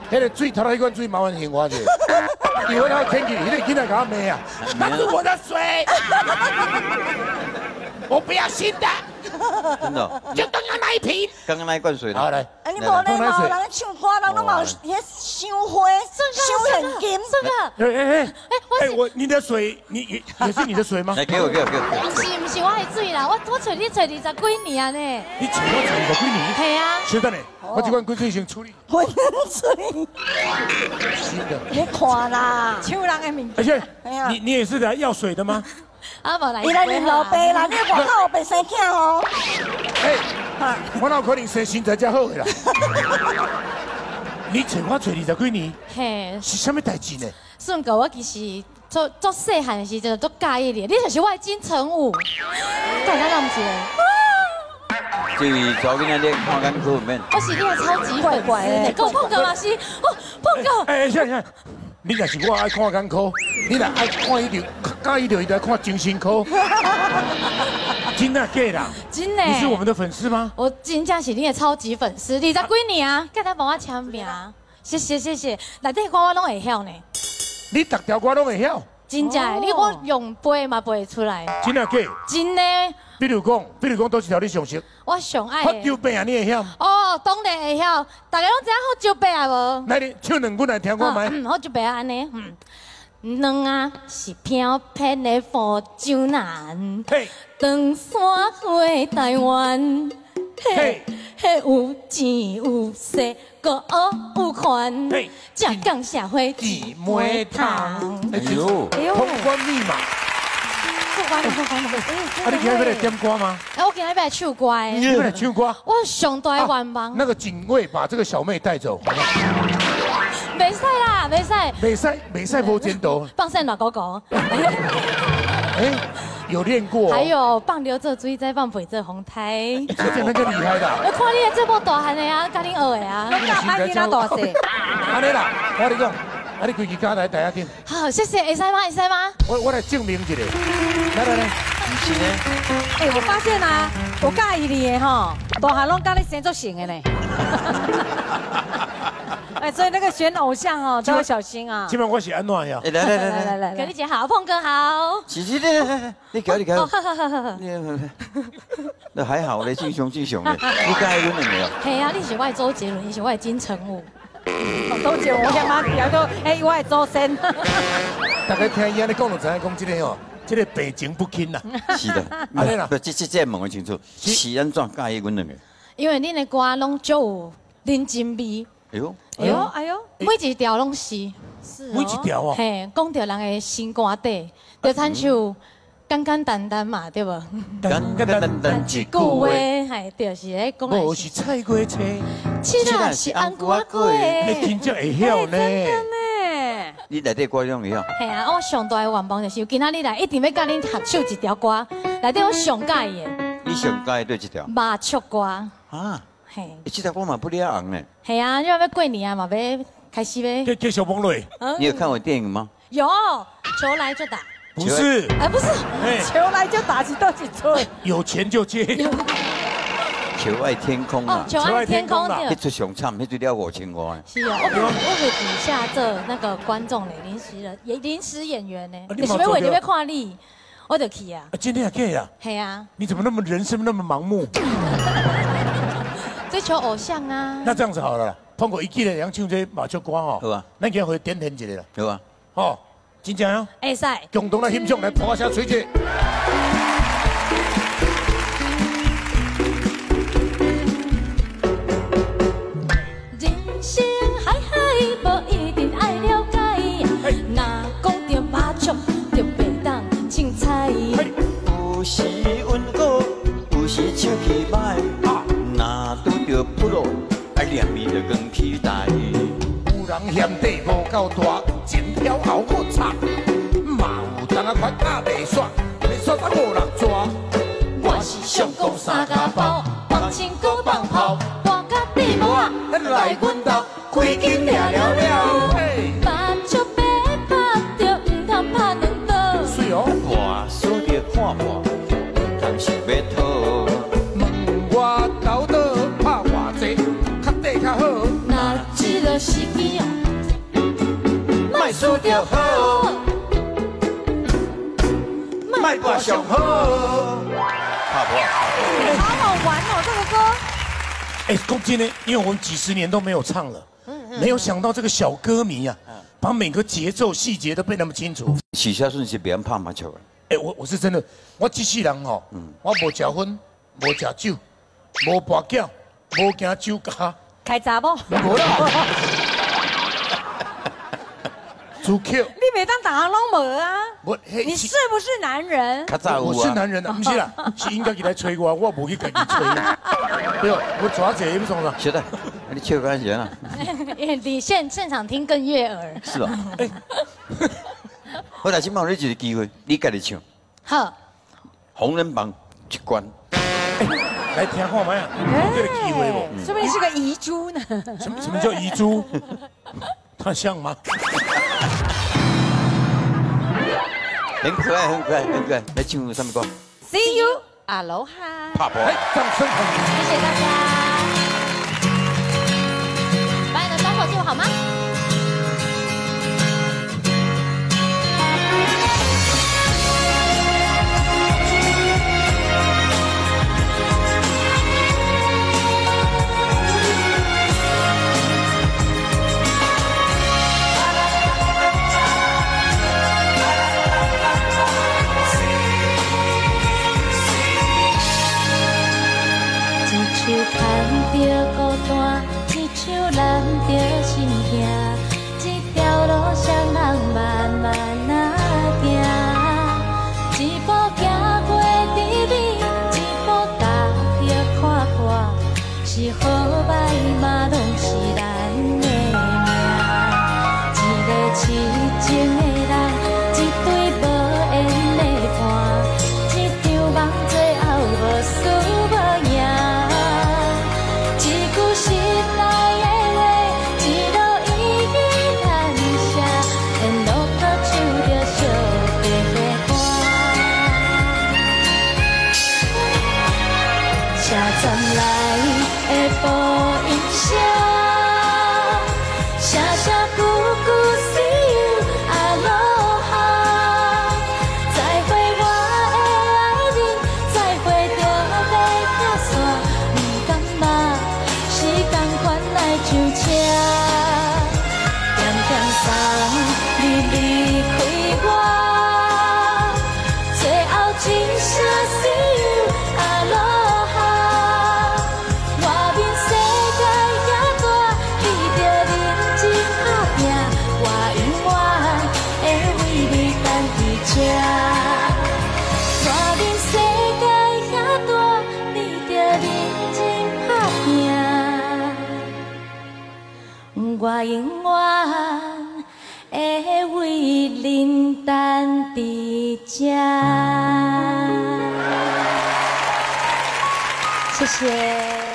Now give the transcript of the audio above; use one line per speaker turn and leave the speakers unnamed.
迄个水头到迄罐水麻烦醒我者，因为我天气，迄个囡仔甲我骂啊，那是我的水，我不要新的。
真的，
就刚刚那一瓶，
刚刚那一罐水呢？
好来，
哎，你无咧嘛？人唱歌，人拢冇遐香花、香现金。
这个，
你的水，你也是你的水吗？
来，给我。
不是我的水啦，我找你找20几年啊呢。
你找我20几年？
系啊。
稍等咧，我这罐滚水先处理。
滚水。
新的。
你看啦，抢人的名。
而且，你也是来要水的吗？
啊，无来，
伊来领老爸啦，你外口有白生囝哦。
哎，我哪有可能生身材这好的啦？你找我找20几年，
嘿，
是什么代志呢？
顺哥，我其实做细汉的时阵都介意你，你就是我的金城武，敢敢諗住？
就是昨天那看干科里面，
我是你的超级粉丝，跟我碰哥嘛是，哦，碰哥。
哎，像。 你若是我爱看眼科，你若爱看伊就来看精神科。真的假啦？
真的。
你是我们的粉丝吗？
我真正是你的超级粉丝，20几年啊，赶快帮我签名，谢谢。内底歌我拢会晓呢。
你逐条歌拢会晓？
真正的，你我用背嘛背出来。
真的假？
真的。
比如讲，多一条你上熟？
我上爱
的。酒杯啊，你会晓？
哦，当然会晓，大家拢知影好酒杯啊无？
来，你唱两句来听看麦。
好酒杯啊，安尼，两啊是飘飘的福州男，长山过台湾，嘿，有钱有势，个有权，正港社会姊妹堂。
哎呦，通关密码。 啊！你今日要来点歌吗？
我今日要来唱歌。
你要来唱歌？
我上大愿望。
那个警卫把这个小妹带走。
袂使啦，
袂使无前途。
放生大狗狗。
哎，有练过。
还有放流这水，再放肥这红胎。
这那个厉害的。
我看你的这么大汉的啊，甲恁学的啊。
我你那大细。
安尼啦，我跟你讲。 啊！你规矩家来大家听。
好，谢谢，会使吗？会使吗？
我来证明一下。来。
不是呢。
哎，我发现啊，我介意你的吼，大汉拢甲你生作型的呢。哎，所以那个选偶像哦，都要小心啊。
今晚我是安怎呀？
来，
葛丽姐好，碰哥好。
是，你搞。那还好嘞，俊雄的，你介意阮了没有？
系啊，你是我的周杰伦，你是我的金城武。
周杰伦，我想妈调到，哎，我的周深。
大家听伊安尼讲，就知影讲这个哦，这个病情不轻啦。
是的，安尼啦，这问个清楚，是安怎介意阮两个？
因为恁的歌拢足有认真味。
哎呦，
每一条拢是。是。
每一条哦。
嘿，讲到人的心肝底，就亲像简简单单嘛，对不？
简单
一句话，嘿，就是咧讲。
我是菜瓜车，
吃啦是红瓜粿。
你真正会晓呢？
你内底歌拢会晓？
系啊，我上大的愿望就是今仔日来一定要甲恁合唱一条歌，内底我上介意的。
你上介意对一条？
麻雀歌。
啊。
嘿。
这条歌嘛不了红呢。
系啊，因为要过年啊嘛，要开始要。
继续蒙落。
你有看过电影吗？
有，球来就打。
不是，
不是，
球来就打，几多几吹，
有钱就接。
求爱天空啊！
求爱天空的，
那出上惨，那就了5000块。
是啊，我给底下这那个观众呢，临时演员呢，你是要为你要看你，我就去啊。
今天也可以啊。
系啊。
你怎么那么人生那么盲目？
追求偶像啊。
那这样子好了，通过一季的人唱这麻雀歌哦，
好啊，
咱今回点评一下啦，
好啊，
哦。 真正哦，
会使，
共同来欣赏，来拍声吹者。
人生海海，无一定爱了解。若讲到麻雀，就袂当凊彩。
有时运好，有时手气歹。若拄着不落，爱念伊就更期待。
人嫌地无够大，前挑后我插，嘛有当啊款也袂煞，袂煞才5、6抓。
我是上讲三家包，放情歌放炮，半甲地满，
咱来阮兜开金了了了。
麻雀要拍着，唔通拍两刀。
水哦，
我输着看破，通想要讨。
问我斗倒拍偌济，较底较好。
那一个是。 听哦。
卖输着好，卖博上好。怕不怕？
好好玩哦，这个歌。
哎，公鸡呢？因为我们几十年都没有唱了，没有想到这个小歌迷啊，把每个节奏细节都背那么清楚。
许孝顺是别人怕麻将的。
哎，我是真的，我这世人吼，我无食薰，无食酒，无跋筊，无惊酒家，
开闸不？
无啦。主 Q，
你每当打行拢无啊？你是不是男人？
我是男人啊，不是啦，是应该给他吹我，我无去给他吹。对，我抓这一不中了。
是的，你笑干啥啊？
你现场听更悦耳。
是啊。哎，我来今帮你一个机会，你家己唱。
好。
红人榜一关。
来听看嘛呀，有这个机会不？
说不定是个遗珠呢。
什么叫遗珠？他像吗？
很可爱，很可爱，很可爱。来唱什么歌
？See you, Aloha。
怕不？
哎，掌声欢迎！
谢谢大家。把你的窗口借我好吗？一手牵着孤单，一手揽着心痛，这条路上人慢慢啊行，一步行过甜蜜，一步踏入看破，是好歹嘛拢是咱的命。一个痴情的人，一对无缘的伴，一场梦最后无输无赢。车站来的播音声，声声句句 See you Aloha， 再会我的爱人，再会就要拆散，不甘嘛是同款来上车，点点送你离开我，最后一声 See you Aloha。外面世界遐大，你着认真打拼。我永远会为恁等伫这。谢谢。